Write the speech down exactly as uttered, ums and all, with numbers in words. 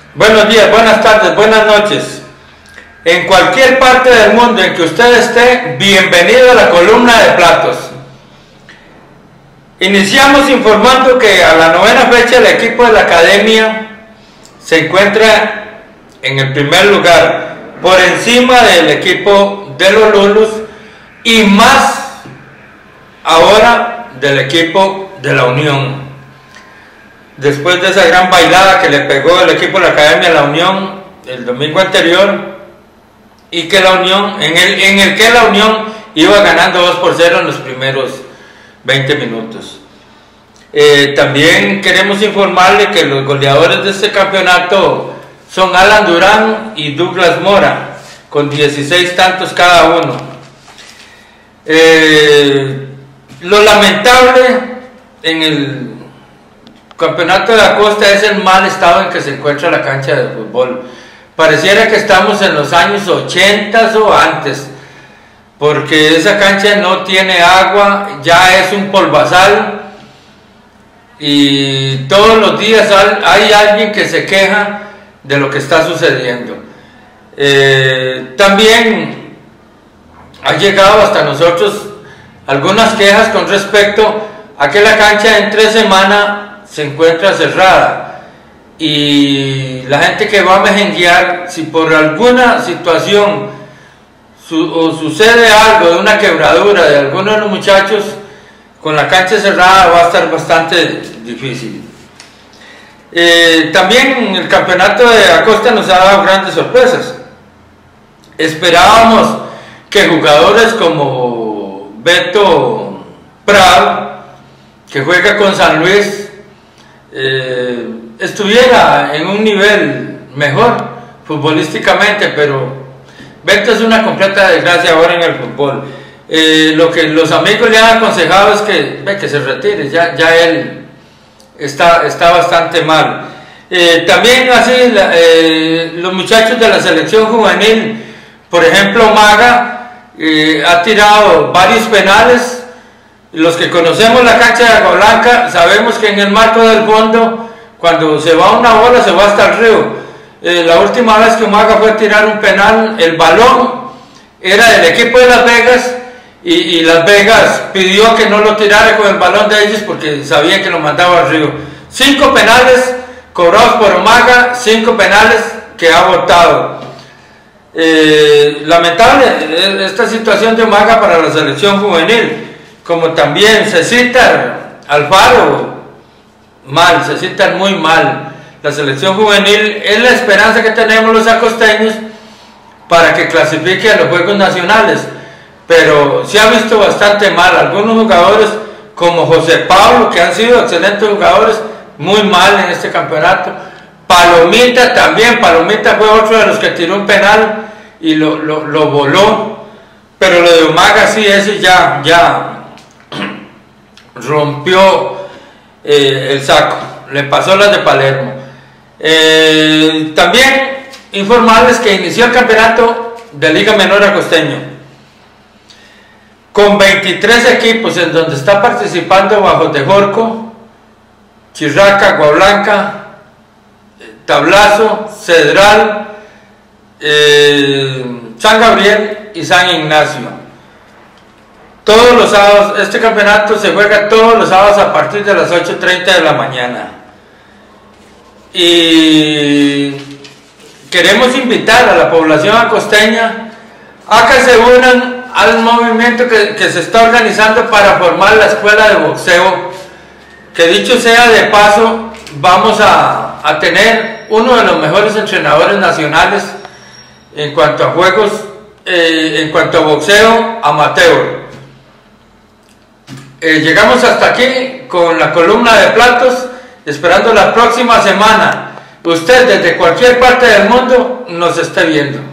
Buenos días, buenas tardes, buenas noches. En cualquier parte del mundo en que usted esté, bienvenido a la columna de platos. Iniciamos informando que a la novena fecha el equipo de la academia se encuentra en el primer lugar, por encima del equipo de los Lulus y más ahora del equipo de la Unión. Después de esa gran bailada que le pegó el equipo de la academia a la Unión el domingo anterior, y que la Unión, en el, en el que la Unión iba ganando dos por cero en los primeros veinte minutos. Eh, también queremos informarle que los goleadores de este campeonato son Alan Durán y Douglas Mora, con dieciséis tantos cada uno. Eh, lo lamentable en el campeonato de la costa es el mal estado en que se encuentra la cancha de fútbol. Pareciera que estamos en los años ochenta o antes, porque esa cancha no tiene agua, ya es un polvazal y todos los días hay alguien que se queja de lo que está sucediendo. Eh, también ha llegado hasta nosotros algunas quejas con respecto a que la cancha en tres semanas se encuentra cerrada y la gente que va a mejenguear, si por alguna situación su, o sucede algo de una quebradura de alguno de los muchachos, con la cancha cerrada va a estar bastante difícil. Eh, también el campeonato de Acosta nos ha dado grandes sorpresas. Esperábamos que jugadores como Beto Prado, que juega con San Luis, eh, estuviera en un nivel mejor futbolísticamente, pero Beto es una completa desgracia ahora en el fútbol. Eh, lo que los amigos le han aconsejado es que, ve, que se retire, ya, ya él está, está bastante mal. Eh, también así la, eh, los muchachos de la selección juvenil, por ejemplo Maga, eh, ha tirado varios penales. Los que conocemos la cancha de Agua Blanca sabemos que en el marco del fondo, cuando se va una bola se va hasta el río. Eh, la última vez que Maga fue a tirar un penal, el balón era del equipo de Las Vegas y, y Las Vegas pidió que no lo tirara con el balón de ellos porque sabían que lo mandaba al río. Cinco penales cobrados por Maga, cinco penales que ha votado. Eh, lamentable esta situación de Maga para la selección juvenil, como también se cita Alfaro, mal, se citan muy mal. La selección juvenil es la esperanza que tenemos los acosteños para que clasifique a los Juegos Nacionales, pero se ha visto bastante mal. Algunos jugadores como José Pablo, que han sido excelentes jugadores, muy mal en este campeonato. Palomita también, Palomita fue otro de los que tiró un penal y lo, lo, lo voló, pero lo de Umaga sí, ese ya, ya rompió eh, el saco, le pasó las de Palermo. Eh, también informarles que inició el campeonato de Liga Menor Acosteño con veintitrés equipos, en donde está participando Bajos de Jorco, Chirraca, Agua Blanca, Tablazo, Cedral, eh, San Gabriel y San Ignacio. Todos los sábados, este campeonato se juega todos los sábados a partir de las ocho y treinta de la mañana. Y queremos invitar a la población acosteña a que se unan al movimiento que, que se está organizando para formar la escuela de boxeo, que dicho sea de paso, vamos a, a tener uno de los mejores entrenadores nacionales en cuanto a juegos, eh, en cuanto a boxeo amateur. Eh, llegamos hasta aquí con la columna de platos, esperando la próxima semana usted desde cualquier parte del mundo nos esté viendo.